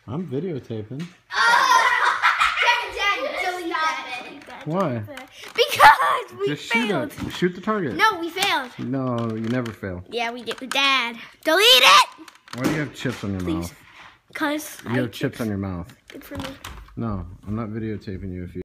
I'm videotaping. Dad, delete that. Why? Because we Just failed. shoot it. Shoot the target. No, we failed. No, you never fail. Yeah, we did. Dad, delete it. Why do you have chips on your mouth? Because You have chips on your mouth. Good for me. No, I'm not videotaping you if you